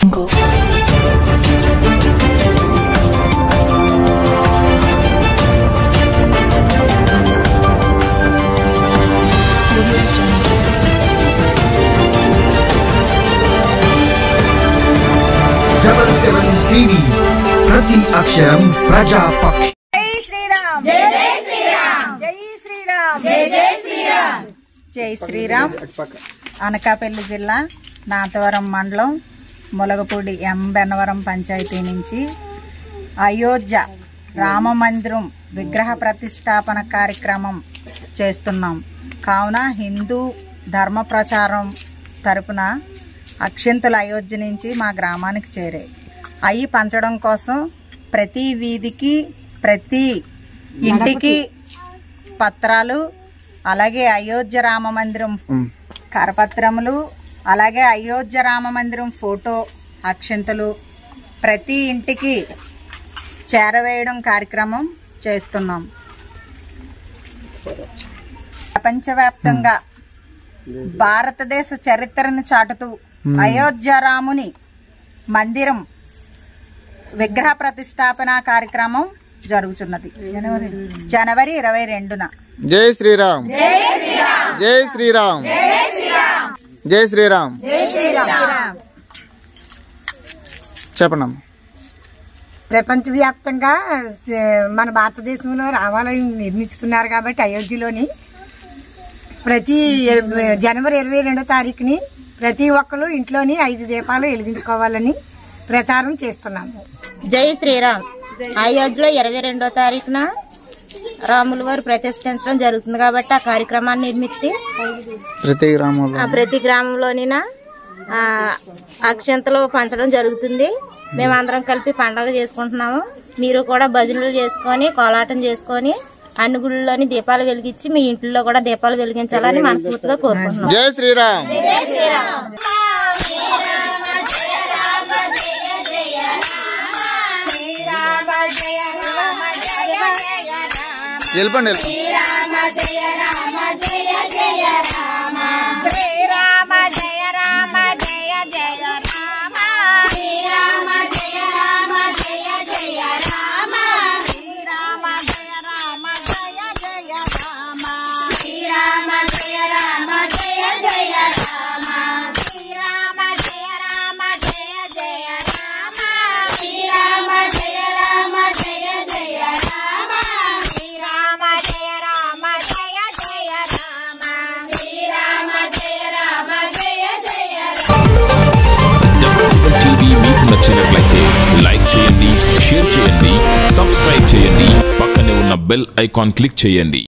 TV ప్రతి అక్షరం ప్రజాపక్ష. జై శ్రీరామ్ జై జై శ్రీరామ్ జై శ్రీరామ్ జై జై శ్రీరామ్ జై శ్రీరామ్. అనకాపల్లి జిల్లా నాతవరం మండలం ములగపూడి ఎం బెన్నవరం పంచాయతీ నుంచి అయోధ్య రామ మందిరం విగ్రహ ప్రతిష్టాపన కార్యక్రమం చేస్తున్నాం. కావున హిందూ ధర్మ ప్రచారం తరపున అక్షింతలు అయోధ్య నుంచి మా గ్రామానికి చేరాయి. అవి పంచడం కోసం ప్రతి వీధికి ప్రతి ఇంటికి పత్రాలు, అలాగే అయోధ్య రామ మందిరం కరపత్రములు, అలాగే అయోధ్య రామ మందిరం ఫోటో అక్షింతలు ప్రతి ఇంటికి చేరవేయడం కార్యక్రమం చేస్తున్నాం. ప్రపంచవ్యాప్తంగా భారతదేశ చరిత్రను చాటుతూ అయోధ్య రాముని మందిరం విగ్రహ ప్రతిష్టాపన కార్యక్రమం జరుగుతున్నది జనవరి 22న. జై శ్రీరామ్ జై శ్రీరామ్ జై శ్రీరామ్ జై శ్రీరామ్. చెప్పండి. ప్రపంచవ్యాప్తంగా మన భారతదేశంలో రామాలయం నిర్మిస్తున్నారు కాబట్టి అయోధ్యలోని ప్రతి జనవరి 22వ తారీఖుని ప్రతి ఒక్కరు ఇంట్లోని 5 దీపాలు వెలిగించుకోవాలని ప్రచారం చేస్తున్నాము. జై శ్రీరామ్. అయోధ్యలో 22వ తారీఖున రాముల వారు ప్రతిష్ఠించడం జరుగుతుంది కాబట్టి ఆ కార్యక్రమాన్ని నిర్మిస్తే ప్రతి గ్రామంలోని అక్షంతలు పంచడం జరుగుతుంది. మేమందరం కలిపి పండుగ చేసుకుంటున్నాము. మీరు కూడా భజనలు చేసుకొని కోలాటం చేసుకొని అన్ని గుళ్ళలోని దీపాలు వెలిగించి మీ ఇంట్లో కూడా దీపాలు వెలిగించాలని మనస్ఫూర్తిగా కోరుకుంటున్నాం. జై శ్రీరామ్. వెళ్ళండి. మీకు నచ్చినట్లయితే లైక్ చేయండి, షేర్ చేయండి, సబ్స్క్రైబ్ చేయండి, పక్కనే ఉన్న బెల్ ఐకాన్ క్లిక్ చేయండి.